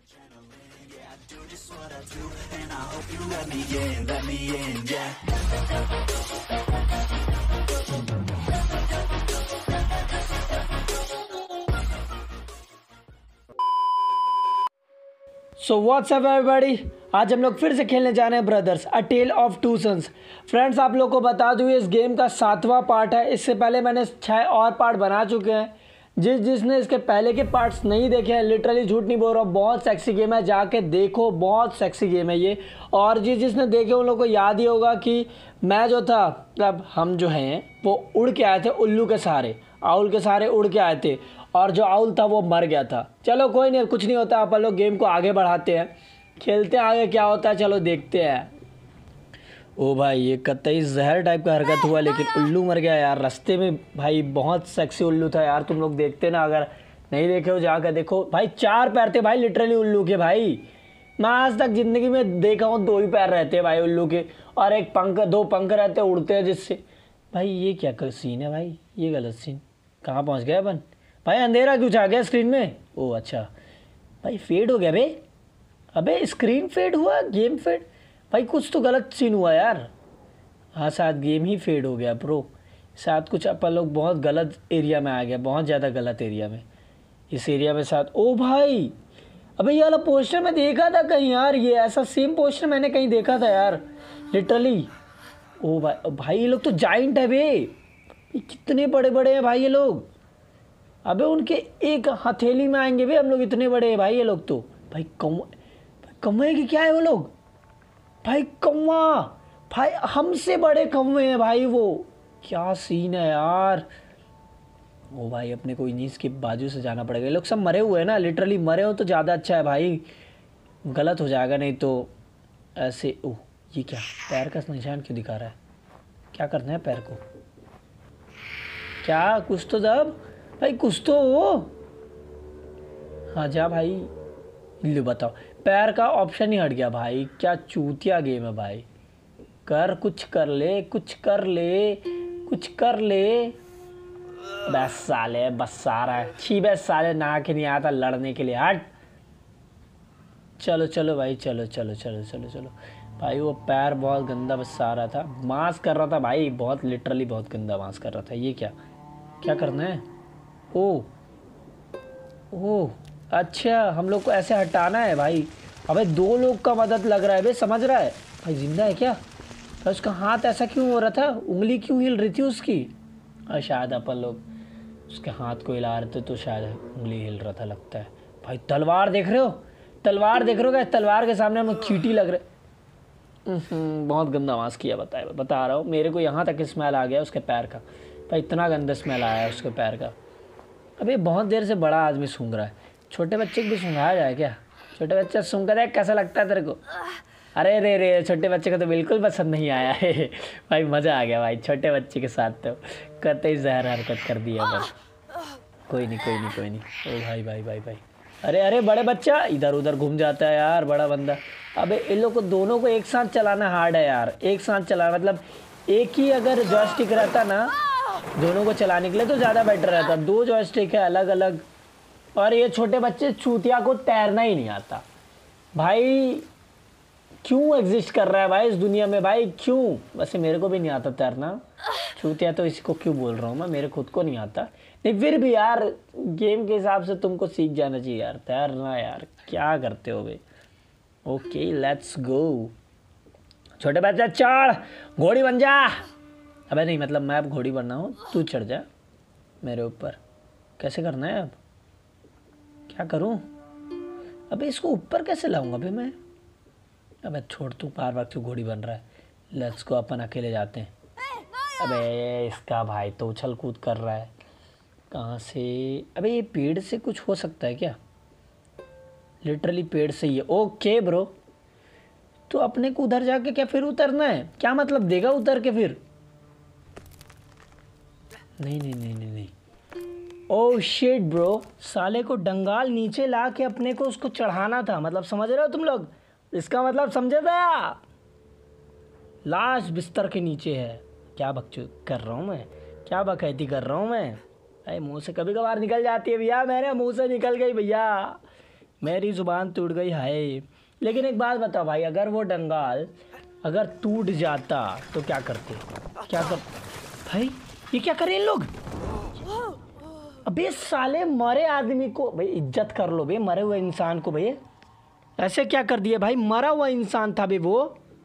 So what's up everybody, आज हम लोग फिर से खेलने जा रहे हैं brothers a tale of two sons. Friends, आप लोग को बता दूँ इस गेम का 7वां पार्ट है। इससे पहले मैंने 6 और पार्ट बना चुके हैं। जिसने इसके पहले के पार्ट्स नहीं देखे हैं, लिटरली झूठ नहीं बोल रहा, बहुत सेक्सी गेम है, जाके देखो, बहुत सेक्सी गेम है ये। और जिसने देखे उन लोगों को याद ही होगा कि मैं जो था, मतलब हम जो हैं वो उड़ के आए थे उल्लू के सहारे, आउल के सहारे उड़ के आए थे, और जो आउल था वो मर गया था। चलो कोई नहीं, कुछ नहीं होता, अपन लोग गेम को आगे बढ़ाते हैं, खेलते हैं आगे क्या होता है, चलो देखते हैं। ओ भाई, ये कतई जहर टाइप का हरकत हुआ, लेकिन उल्लू मर गया यार रास्ते में। भाई बहुत सेक्सी उल्लू था यार, तुम लोग देखते ना, अगर नहीं देखे हो जाकर देखो। भाई 4 पैर थे भाई लिटरली उल्लू के। भाई मैं आज तक ज़िंदगी में देखा हूँ 2 ही पैर रहते हैं भाई उल्लू के, और 2 पंख रहते हैं, उड़ते हैं जिससे। भाई ये क्या सीन है भाई, ये गलत सीन। कहाँ पहुँच गया अपन? भाई अंधेरा क्यों छा गया स्क्रीन में? ओह अच्छा, भाई फेड हो गया बे। अबे स्क्रीन फेड हुआ, गेम फेड। भाई कुछ तो गलत सीन हुआ यार। हाँ शायद गेम ही फेड हो गया प्रो, शायद कुछ अपन लोग बहुत गलत एरिया में आ गया, बहुत ज़्यादा गलत एरिया में। इस एरिया में शायद, ओ भाई अबे ये वाला पोस्टर मैं देखा था कहीं यार, ये ऐसा सेम पोस्टर मैंने कहीं देखा था यार लिटरली। ओ भाई ये लोग तो जाइंट है बे, ये कितने बड़े बड़े हैं भाई ये लोग। अबे उनके एक हथेली में आएंगे बे हम लोग, इतने बड़े हैं भाई ये लोग तो। भाई कौवे की क्या है वो लोग? भाई कौवा, भाई हमसे बड़े कौवे हैं भाई वो। क्या सीन है यार। ओ भाई अपने को इन्हीं के बाजू से जाना पड़ेगा। ये लोग सब मरे हुए हैं ना, लिटरली मरे हो तो ज़्यादा अच्छा है भाई, गलत हो जाएगा नहीं तो ऐसे। ओह ये क्या, पैर का निशान क्यों दिखा रहा है? क्या करना है पैर को? क्या कुछ तो दब भाई, कुछ तो हो। हाँ जा भाई, लो बताओ, पैर का ऑप्शन ही हट गया भाई। क्या चूतिया गेम है भाई। कर कुछ कर ले, कुछ कर ले, कुछ कर ले। बस साले बस सारा है, छी बस साले, ना के नहीं आता लड़ने के लिए, हट। चलो चलो भाई, चलो चलो चलो चलो चलो भाई। वो पैर बहुत गंदा बस आ रहा था, मांस कर रहा था भाई, बहुत लिटरली बहुत गंदा मांस कर रहा था। ये क्या क्या करना है? ओह ओह अच्छा, हम लोग को ऐसे हटाना है भाई। अबे 2 लोग का मदद लग रहा है बे, समझ रहा है भाई? जिंदा है क्या? तो उसका हाथ ऐसा क्यों हो रहा था, उंगली क्यों हिल रही थी उसकी? शायद अपन लोग उसके हाथ को हिला रहे थे तो शायद उंगली हिल रहा था लगता है। भाई तलवार देख रहे हो, तलवार देख रहे हो क्या? तलवार के सामने हम चींटी लग रहे। बहुत गंदा मांस किया, बता रहा हूँ, मेरे को यहाँ तक स्मेल आ गया उसके पैर का। भाई इतना गंदा स्मेल आया उसके पैर का। अबे बहुत देर से बड़ा आदमी सूंघ रहा है, छोटे बच्चे को भी सूंघाया जाए क्या? छोटे बच्चे सूंघ कर देख कैसा लगता है तेरे को? अरे रे रे, छोटे बच्चे को तो बिल्कुल पसंद नहीं आया है भाई मज़ा आ गया भाई, छोटे बच्चे के साथ तो कतई जहर हरकत कर दिया बस। कोई नहीं कोई नहीं कोई नहीं। ओ भाई भाई भाई भाई, अरे अरे बड़े बच्चा इधर उधर घूम जाता है यार बड़ा बंदा। अबे इन लोग को दोनों को एक साथ चलाना हार्ड है यार, एक साथ चलाना मतलब एक ही अगर जॉयस्टिक रहता ना दोनों को चलाने के लिए तो ज़्यादा बेटर रहता। 2 जॉयस्टिक है अलग अलग, और ये छोटे बच्चे चूतिया को तैरना ही नहीं आता भाई। क्यों एग्जिस्ट कर रहा है भाई इस दुनिया में भाई, क्यों? वैसे मेरे को भी नहीं आता तैरना, चूतिया तो इसको क्यों बोल रहा हूँ मैं, मेरे खुद को नहीं आता। नहीं फिर भी यार गेम के हिसाब से तुमको सीख जाना चाहिए यार तैरना यार, क्या करते हो भाई। Okay let's go. छोटे बच्चा चढ़, घोड़ी बन जा। अबे नहीं मतलब मैं अब घोड़ी बनना हूँ, तू चढ़ जा मेरे ऊपर। कैसे करना है अब, क्या करूँ? अबे इसको ऊपर कैसे लाऊंगा अबे मैं? अबे छोड़, तू बार बार क्यों घोड़ी बन रहा है? लेट्स को अपन अकेले जाते हैं। अबे इसका भाई तो उछल कूद कर रहा है, कहाँ से? अबे ये पेड़ से कुछ हो सकता है क्या? लिटरली पेड़ से ही है। ओके ब्रो, तो अपने को उधर जाके क्या फिर उतरना है? क्या मतलब देगा उतर के फिर? नहीं नहीं नहीं नहीं नहीं। ओह शिट ब्रो, साले को डंगाल नीचे ला के अपने को उसको चढ़ाना था, मतलब समझ रहे हो तुम लोग? इसका मतलब समझे था? लाश बिस्तर के नीचे है। क्या बकचोद कर रहा हूँ मैं, क्या बकैती कर रहा हूँ मैं? अरे मुंह से कभी कभार निकल जाती है भैया, मेरे मुंह से निकल गई भैया, मेरी जुबान टूट गई हाय। लेकिन एक बात बताओ भाई, अगर वो डंगाल अगर टूट जाता तो क्या करते? क्या कर भाई, ये क्या करे इन लोग? अबे साले मरे आदमी को भाई इज्जत कर लो बे, मरे हुए इंसान को भाई ऐसे क्या कर दिया भाई? मरा हुआ इंसान था बे वो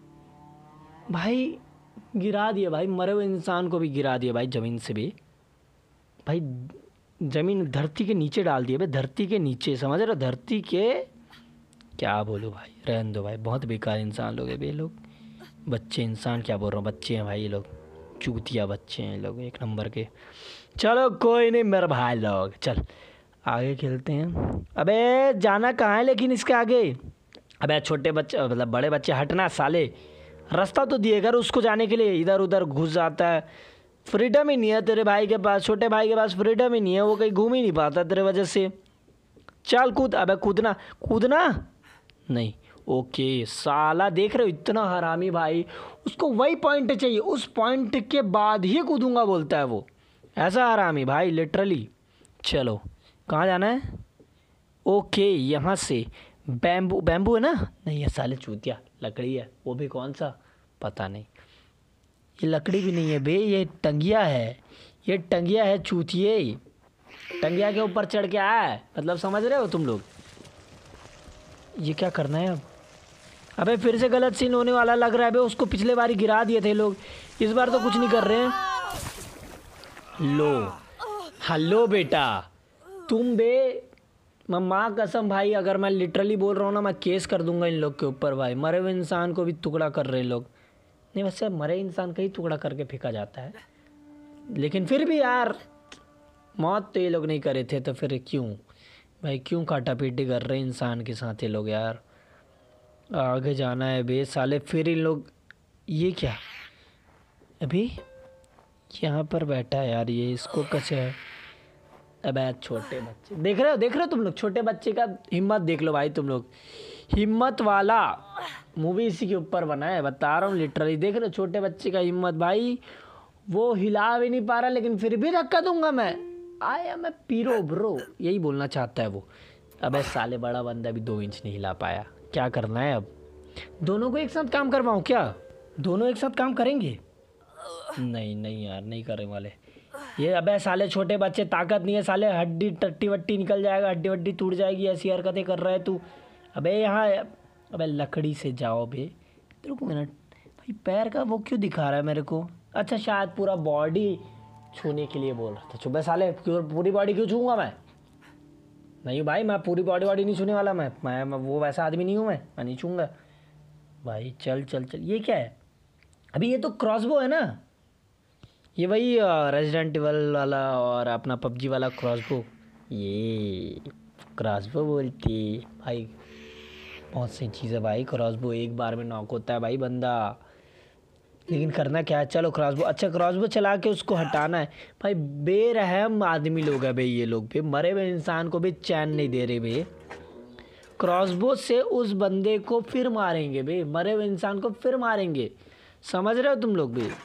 भाई, गिरा दिया भाई, मरे हुए इंसान को भी गिरा दिया भाई ज़मीन से भी भाई, ज़मीन धरती के नीचे डाल दिया भाई, धरती के नीचे, समझ रहे हो? धरती के क्या बोलूँ भाई, रहने दो भाई, बहुत बेकार इंसान लोग हैं बे लोग। बच्चे, इंसान क्या बोल रहा हूँ, बच्चे हैं भाई ये लोग, चूतिया बच्चे हैं लोग एक नंबर के। चलो कोई नहीं मेरे भाई लोग, चल आगे खेलते हैं। अबे जाना कहाँ है लेकिन इसके आगे? अबे छोटे बच्चे मतलब बड़े बच्चे हटना साले, रास्ता तो दिए कर उसको जाने के लिए, इधर उधर घुस जाता है। फ्रीडम ही नहीं है तेरे भाई के पास, छोटे भाई के पास फ्रीडम ही नहीं है, वो कहीं घूम ही नहीं पाता तेरे वजह से। चल कूद, अबे कूदना, कूदना नहीं। ओके साला, देख रहे हो इतना हरामी भाई, उसको वही पॉइंट चाहिए, उस पॉइंट के बाद ही कूदूंगा बोलता है वो, ऐसा हरामी भाई लिटरली। चलो कहाँ जाना है? ओके यहाँ से बैम्बू, बैम्बू है ना? नहीं ये साले चूतिया लकड़ी है, वो भी कौन सा पता नहीं, ये लकड़ी भी नहीं है बे, ये टंगिया है, ये टंगिया है चूतिए, टंगिया के ऊपर चढ़ के आया है, मतलब समझ रहे हो तुम लोग? ये क्या करना है अब? अबे फिर से गलत सीन होने वाला लग रहा है बे, उसको पिछले बार ही गिरा दिए थे लोग, इस बार तो कुछ नहीं कर रहे हैं। लो हेलो बेटा, तुम बे माँ कसम भाई, अगर मैं लिटरली बोल रहा हूँ ना, मैं केस कर दूंगा इन लोग के ऊपर भाई, मरे हुए इंसान को भी टुकड़ा कर रहे लोग। नहीं वैसे मरे इंसान का ही टुकड़ा करके फेंका जाता है, लेकिन फिर भी यार मौत तो ये लोग नहीं करे थे, तो फिर क्यों भाई, क्यों काटा पीटी कर रहे इंसान के साथ ये लोग यार? आगे जाना है बे साले, फिर इन लोग, ये क्या अभी यहाँ पर बैठा है यार, ये इसको कैसे है? अबे छोटे बच्चे, देख रहे हो, देख रहे हो तुम लोग, छोटे बच्चे का हिम्मत देख लो भाई तुम लोग, हिम्मत वाला मूवी इसी के ऊपर बना है, बता रहा हूँ लिटरली। देख रहे हो छोटे बच्चे का हिम्मत भाई, वो हिला भी नहीं पा रहा लेकिन फिर भी धक्का दूंगा मैं, आया मैं पीरो ब्रो, यही बोलना चाहता है वो। अबे साले बड़ा बंदा भी 2 इंच नहीं हिला पाया, क्या करना है अब? दोनों को एक साथ काम करवाऊँ क्या? दोनों एक साथ काम करेंगे? नहीं नहीं यार, नहीं करने वाले ये। अबे साले छोटे बच्चे, ताकत नहीं है साले, हड्डी टट्टी वट्टी निकल जाएगा, हड्डी वड्डी टूट जाएगी, ऐसी हरकतें कर रहा है तू। अबे यहाँ, अबे लकड़ी से जाओ बे। तेरे को मिनट भाई, पैर का वो क्यों दिखा रहा है मेरे को? अच्छा शायद पूरा बॉडी छूने के लिए बोल रहा था। चुप साले, पूरी बॉडी क्यों छूँगा मैं? नहीं भाई, मैं पूरी बॉडी नहीं छूने वाला, मैं वो वैसा आदमी नहीं हूँ, मैं नहीं छूँगा भाई। चल चल चल, ये क्या है अभी? ये तो क्रॉसबो है ना, ये वही रेजिडेंट इवल वाला और अपना पबजी वाला क्रॉसबो, ये क्रॉसबो बोलती भाई। बहुत सी चीज़ें भाई, क्रॉसबो एक बार में नॉक होता है भाई बंदा, लेकिन करना क्या है? चलो क्रॉसबो, अच्छा क्रॉसबो चला के उसको हटाना है भाई। बेरहम आदमी लोग हैं भाई ये लोग भी, मरे हुए इंसान को भी चैन नहीं दे रहे भाई। क्रॉसबो से उस बंदे को फिर मारेंगे भाई, मरे हुए इंसान को फिर मारेंगे, समझ रहे हो तुम लोग भी?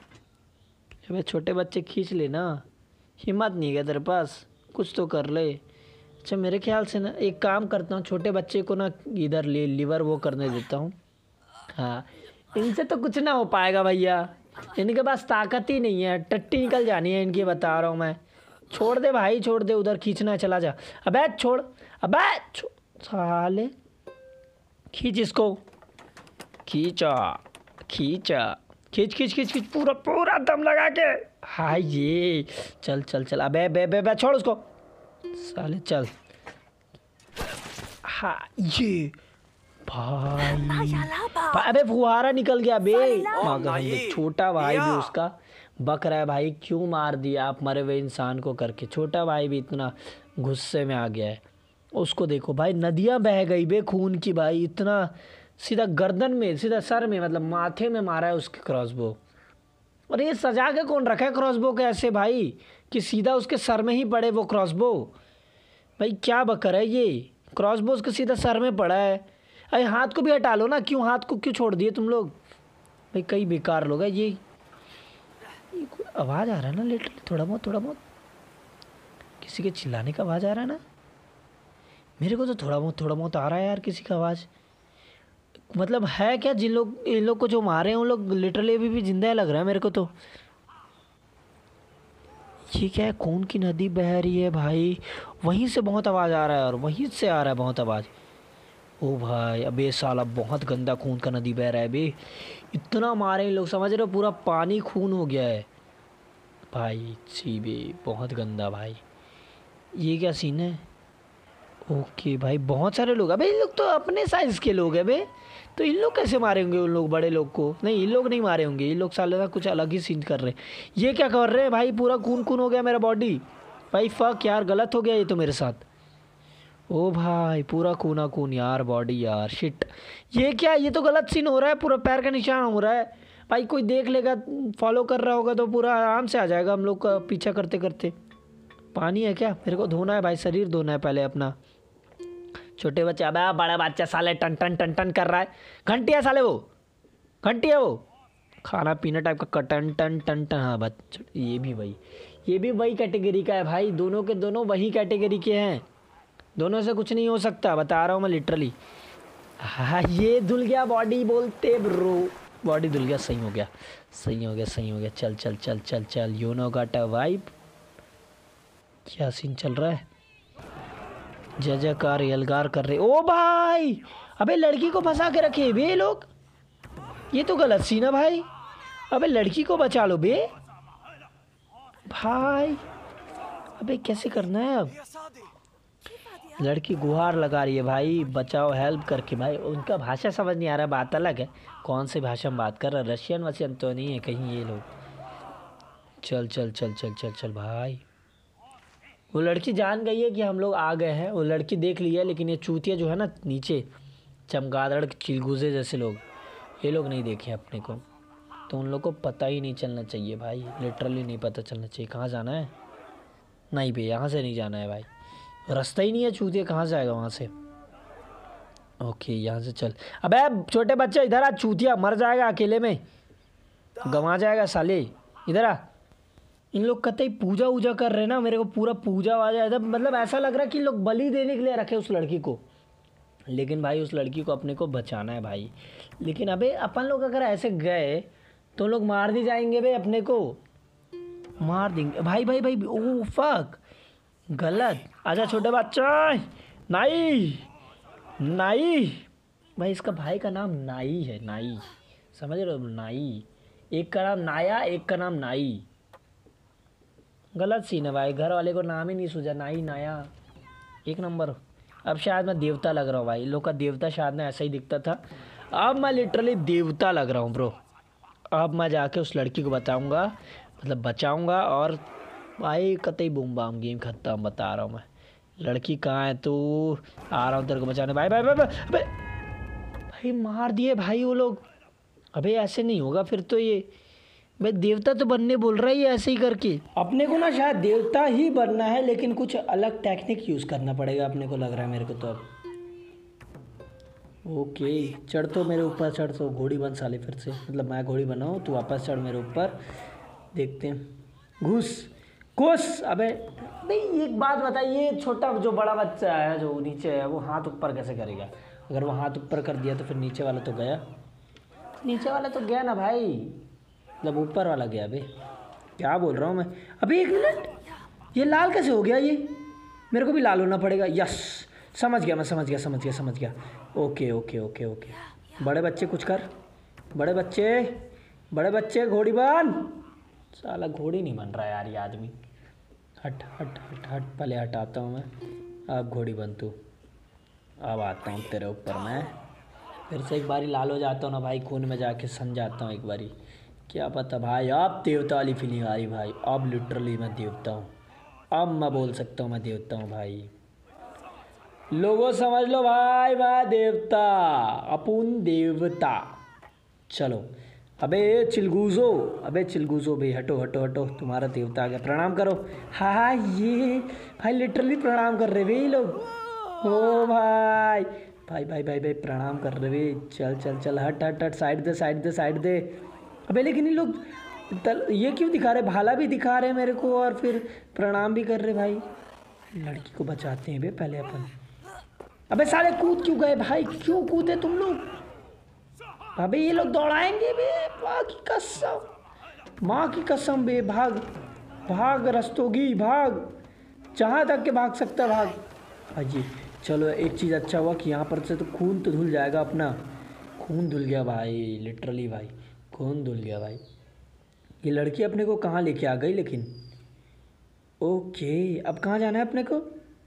अबे छोटे बच्चे खींच ले ना, हिम्मत नहीं है तेरे पास, कुछ तो कर ले। अच्छा मेरे ख्याल से ना एक काम करता हूँ, छोटे बच्चे को ना इधर ले लीवर वो करने देता हूँ। हाँ इनसे तो कुछ ना हो पाएगा भैया, इनके पास ताकत ही नहीं है, टट्टी निकल जानी है इनकी, बता रहा हूँ मैं। छोड़ दे भाई, छोड़ दे, उधर खींचना है चला जा। अबे छोड़, अबे साले, खींच इसको, खींचा खींचा, खींच खींच खींच खींच, पूरा पूरा दम लगा के। हाँ ये चल चल चल, अबे बे बे बे छोड़ उसको साले, चल। हाँ ये भाई, अबे फुहारा निकल गया बे, मगर छोटा भाई भी उसका बक रहा है भाई, क्यों मार दिया आप मरे हुए इंसान को करके? छोटा भाई भी इतना गुस्से में आ गया है। उसको देखो भाई, नदियाँ बह गई बे खून की भाई, इतना सीधा गर्दन में, सीधा सर में, मतलब माथे में मारा है उसके क्रॉसबो। और ये सजा के कौन रखा है क्रॉसबो के ऐसे भाई, कि सीधा उसके सर में ही पड़े वो क्रॉसबो? भाई क्या बकर है ये, क्रॉसबो उसके सीधा सर में पड़ा है। अरे हाथ को भी हटा लो ना, क्यों हाथ को क्यों छोड़ दिए तुम लोग भाई? कई बेकार लोग हैं ये कोई आवाज़ आ रहा है ना लिटरली, थोड़ा बहुत किसी के चिल्लाने का आवाज़ आ रहा है ना। मेरे को तो थोड़ा बहुत आ रहा है यार किसी का आवाज़। मतलब है क्या, जिन लोग इन लोग को जो मारे हैं उन लोग लिटरली अभी भी जिंदा लग रहा है मेरे को तो। ये क्या है, खून की नदी बह रही है भाई, वहीं से बहुत आवाज़ आ रहा है और वहीं से आ रहा है बहुत आवाज़। ओ भाई अबे साला बहुत गंदा खून का नदी बह रहा है बे, इतना मारे इन लोग, समझ रहे हो, पूरा पानी खून हो गया है भाई। सी बे बहुत गंदा भाई। ये क्या सीन है। ओके भाई बहुत सारे लोग, अबे इन लोग तो अपने साइज के लोग हैं बे, तो इन लोग कैसे मारे होंगे उन लोग बड़े लोग को। नहीं इन लोग नहीं मारे होंगे, इन लोग साले ना कुछ अलग ही सीन कर रहे हैं। ये क्या कर रहे हैं भाई, पूरा खून खून हो गया मेरा बॉडी भाई। फक यार गलत हो गया ये तो मेरे साथ। ओ भाई पूरा खूना खून यार बॉडी यार, शिट। ये क्या, ये तो गलत सीन हो रहा है, पूरा पैर का निशान हो रहा है भाई। कोई देख लेगा, फॉलो कर रहा होगा तो पूरा आराम से आ जाएगा हम लोग का पीछा करते करते। पानी है क्या, मेरे को धोना है भाई, शरीर धोना है पहले अपना। छोटे बच्चे, अब बड़ा बच्चा साले टन टन टन टन कर रहा है। घंटी है साले, वो घंटी है, वो खाना पीना टाइप का टन टन टन टन। हाँ बच, ये भी वही कैटेगरी का है भाई, दोनों के दोनों वही कैटेगरी के हैं, दोनों से कुछ नहीं हो सकता, बता रहा हूँ मैं लिटरली। हाँ ये धुल गया बॉडी बोलते ब्रो, बॉडी धुल गया, सही हो गया सही हो गया सही हो गया। चल चल चल चल चल, you know got a vibe. क्या सीन चल रहा है, जय जयकार यलगार कर रहे। ओ भाई अबे लड़की को फंसा के रखे बे लोग, ये तो गलत सीन है भाई। अबे लड़की को बचा लो बे भाई, अबे कैसे करना है अब। लड़की गुहार लगा रही है भाई, बचाओ हेल्प करके भाई। उनका भाषा समझ नहीं आ रहा, बात अलग है, कौन से भाषा में बात कर रहा है, रशियन वशियन तो नहीं है कहीं ये लोग। चल चल चल चल चल चल भाई। वो लड़की जान गई है कि हम लोग आ गए हैं, वो लड़की देख ली है, लेकिन ये चूतिया जो है ना नीचे, चमगादड़ चिलगुजे जैसे लोग, ये लोग नहीं देखे अपने को, तो उन लोग को पता ही नहीं चलना चाहिए भाई, लिटरली नहीं पता चलना चाहिए। कहाँ जाना है, नहीं भैया यहाँ से नहीं जाना है भाई, रास्ता ही नहीं है, चूतिया कहाँ से आएगा वहाँ से। ओके यहाँ से चल। अबे छोटे बच्चे इधर आ, चूतिया मर जाएगा अकेले में, गंवा जाएगा साले, इधर आ। इन लोग कतई पूजा वूजा कर रहे हैं ना, मेरे को पूरा पूजा वाजा इधर, मतलब ऐसा लग रहा है कि लोग बलि देने के लिए रखे उस लड़की को, लेकिन भाई उस लड़की को अपने को बचाना है भाई। लेकिन अबे अपन लोग अगर ऐसे गए तो लोग मार दी जाएंगे बे, अपने को मार देंगे भाई भाई भाई। ओ फक गलत, आजा छोटे बच्चा। नाई नाई भाई, इसका भाई का नाम नाई है, नाई, समझ रहे हो, नाई। एक का नाम नाया, एक का नाम नाई, गलत सीन है भाई, घर वाले को नाम ही नहीं सूझा, नाई नाया एक नंबर। अब शायद मैं देवता लग रहा हूँ भाई, लोग का देवता शायद ना ऐसा ही दिखता था, अब मैं लिटरली देवता लग रहा हूँ ब्रो। अब मैं जाके उस लड़की को बताऊँगा, मतलब बचाऊँगा, और भाई कतई बूम बाम गेम खत्म, बता रहा हूँ मैं। लड़की कहाँ है तू, आ रहा हूँ तेरे को बचाने। भाई भाई भाई भाई भाई मार दिए भाई वो लोग। अबे ऐसे नहीं होगा फिर तो, ये भाई देवता तो बनने बोल रहा है ऐसे ही करके। अपने को ना शायद देवता ही बनना है, लेकिन कुछ अलग टेक्निक यूज़ करना पड़ेगा अपने को, लग रहा है मेरे को तो अब। ओके चढ़ तो मेरे ऊपर, चढ़ तो घोड़ी बन साले फिर से, मतलब मैं घोड़ी बनाऊँ तू वापस चढ़ मेरे ऊपर, देखते हैं। घुस घुस। अबे नहीं एक बात बताइए, छोटा जो बड़ा बच्चा है जो नीचे है वो हाथ ऊपर कैसे करेगा। अगर वो हाथ ऊपर कर दिया तो फिर नीचे वाला तो गया, नीचे वाला तो गया ना भाई, मतलब ऊपर वाला गया। अबे क्या बोल रहा हूँ मैं। अभी एक मिनट, ये लाल कैसे हो गया, ये मेरे को भी लाल होना पड़ेगा। यस समझ गया मैं, समझ गया। Okay okay okay okay. बड़े बच्चे कुछ कर, बड़े बच्चे घोड़ी बन। साला घोड़ी नहीं बन रहा यार ये आदमी। हट हट हट हट, पहले हटाता हूँ मैं, अब घोड़ी बन तू। अब आता हूँ तेरे ऊपर मैं, फिर से एक बारी लाल हो जाता हूँ ना भाई, खून में जाके सन जाता हूँ एक बारी। क्या पता भाई, अब देवता वाली फीलिंग आ रही भाई, अब लिटरली मैं देवता हूँ, अब मैं बोल सकता हूँ मैं देवता हूँ भाई। लोगों समझ लो भाई, मैं देवता, अपुन देवता। चलो अबे चिलगूजो भाई, हटो हटो हटो, तुम्हारा देवता आ गया, प्रणाम करो। हाँ ये भाई लिटरली प्रणाम कर रहे भाई लोग। ओ भाई भाई भाई भाई भाई प्रणाम कर रहे भाई। चल चल चल, हट हट हट, साइड दे। अबे लेकिन ये लोग ये क्यों दिखा रहे, भाला भी दिखा रहे मेरे को और फिर प्रणाम भी कर रहे भाई। लड़की को बचाते हैं बे पहले अपन। अबे साले कूद क्यों गए भाई, क्यों कूदे तुम लोग? अबे ये लोग दौड़ाएंगे बे, माँ की कसम, माँ की कसम बे। भाग भाग रस्तोगी, भाग जहाँ तक के भाग सकता भाग। अजी चलो, एक चीज़ अच्छा हुआ कि यहाँ पर से तो खून तो धुल जाएगा अपना। खून धुल गया भाई, लिटरली भाई खून धुल गया भाई। ये लड़की अपने को कहाँ लेके आ गई लेकिन? ओके, अब कहाँ जाना है अपने को?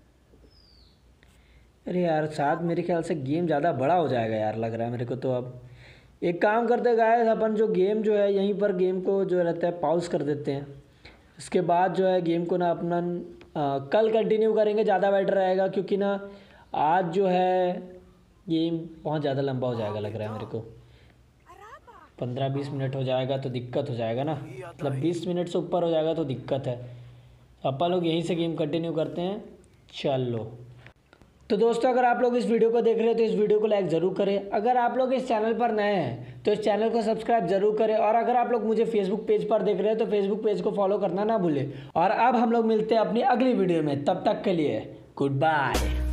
अरे यार शायद मेरे ख्याल से गेम ज़्यादा बड़ा हो जाएगा यार, लग रहा है मेरे को। तो अब एक काम करते गाइस, अपन जो गेम जो है यहीं पर गेम को जो रहता है पॉज कर देते हैं। इसके बाद जो है गेम को ना अपना कल कंटिन्यू करेंगे, ज़्यादा बेटर रहेगा। क्योंकि ना आज जो है गेम बहुत ज़्यादा लंबा हो जाएगा लग रहा है मेरे को। 15-20 मिनट हो जाएगा तो दिक्कत हो जाएगा ना, मतलब 20 मिनट से ऊपर हो जाएगा तो दिक्कत है। अपन लोग यहीं से गेम कंटिन्यू करते हैं। चलो तो दोस्तों, अगर आप लोग इस वीडियो को देख रहे हैं तो इस वीडियो को लाइक ज़रूर करें। अगर आप लोग इस चैनल पर नए हैं तो इस चैनल को सब्सक्राइब जरूर करें। और अगर आप लोग मुझे फेसबुक पेज पर देख रहे हैं तो फेसबुक पेज को फॉलो करना ना भूलें। और अब हम लोग मिलते हैं अपनी अगली वीडियो में, तब तक के लिए गुड बाय।